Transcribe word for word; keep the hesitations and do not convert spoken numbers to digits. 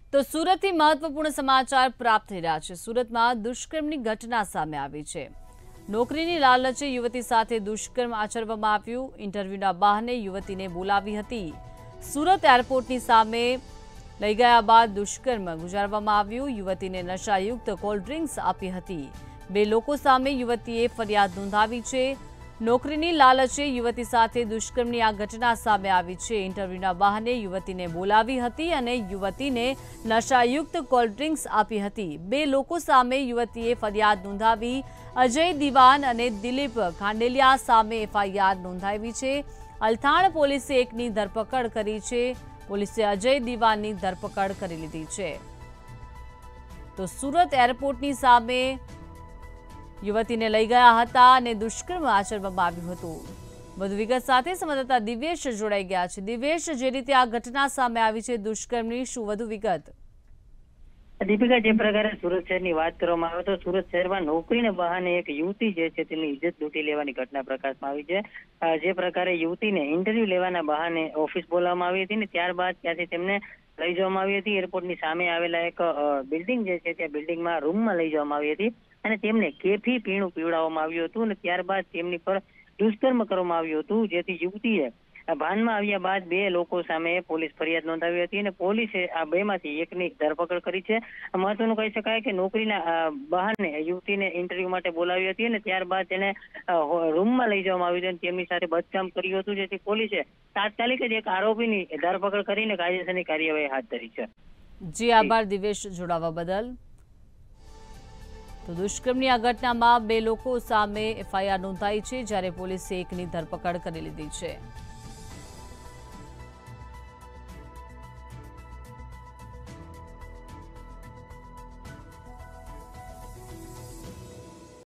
તો સુરતથી મહત્વપૂર્ણ સમાચાર પ્રાપ્ત થઈ રહ્યા છે। સુરતમાં દુષ્કર્મની ઘટના સામે આવી છે। નોકરીની લાલચે યુવતી સાથે દુષ્કર્મ આચરવામાં આવ્યું। ઇન્ટરવ્યુના બહાને યુવતીને બોલાવી હતી। સુરત એરપોર્ટની સામે લઈ ગયા બાદ દુષ્કર્મ ગુજારવામાં આવ્યું। યુવતીને નશાયુક્ત કોલ્ડ ડ્રિંક્સ આપી હતી। બે લોકો સામે યુવતીએ ફરિયાદ નોંધાવી છે। નોકરીની લાલચે યુવતી સાથે દુષ્કર્મની આ ઘટના સામે આવી છે। ઇન્ટરવ્યુના બહાને યુવતીને બોલાવી હતી અને યુવતીને નશાયુક્ત કોલ્ડ ડ્રિંક્સ આપી હતી। બે લોકો સામે યુવતીએ ફરિયાદ નોંધાવી। અજય દિવાન અને દિલીપ ખાંડેલિયા સામે એફઆઈઆર નોંધાવી છે। અલથાણ પોલીસે એકની ધરપકડ કરી છે। પોલીસે અજય દિવાનની ધરપકડ કરી લીધી છે। તો સુરત એરપોર્ટની સામે યુવતીને લઈ ગયા હતા અને દુષ્કર્મ આચરવામાં આવ્યું હતું। વધુ વિગત સાથે સંવાદદાતા દિવેશ જોડાઈ ગયા છે। દિવેશ, જે રીતે આ ઘટના સામે આવી છે દુષ્કર્મની, શું વધુ વિગત? દીપિકા, જે પ્રકારે સુરત શહેરની વાત કરવામાં આવે તો સુરત શહેરમાં નોકરીને બહાને એક યુવતી જે છે તેની ઇજ્જત લૂંટી લેવાની ઘટના પ્રકાશમાં આવી છે। જે પ્રકારે યુવતીને ઇન્ટરવ્યુ લેવાના બહાને ઓફિસ બોલાવવામાં આવી હતી ને ત્યારબાદ ત્યાંથી તેમને લઈ જવામાં આવી હતી। એરપોર્ટની સામે આવેલા એક બિલ્ડિંગ જે છે ત્યાં બિલ્ડિંગમાં રૂમમાં લઈ જવામાં આવી હતી અને તેમને કેફી પીણું પીવડાવવામાં આવ્યું હતું અને ત્યારબાદ તેમની પર દુષ્કર્મ કરવામાં આવ્યું હતું, જેથી યુવતીએ ભાનમાં આવ્યા બાદ બે લોકો સામે પોલીસ ફરિયાદ નોંધાવી હતી અને પોલીસે આ બે માંથી એકની ધરપકડ કરી છે। મહત્વનું કહી શકાય કે નોકરીના બહાને યુવતીને ઇન્ટરવ્યુ માટે બોલાવી હતી અને ત્યારબાદ તેને રૂમમાં લઈ જવામાં આવી હતી અને તેમની સાથે બદકામ કર્યું હતું, જેથી પોલીસે તાત્કાલિક જ એક આરોપીની ધરપકડ કરીને કાયદેસરની કાર્યવાહી હાથ ધરી છે। જી આભાર દિવેશ, જોડાવા બદલ। તો દુષ્કર્મની આ ઘટનામાં બે લોકો સામે એફઆઈઆર નોંધાઈ છે, જ્યારે પોલીસે એકની ધરપકડ કરી લીધી છે।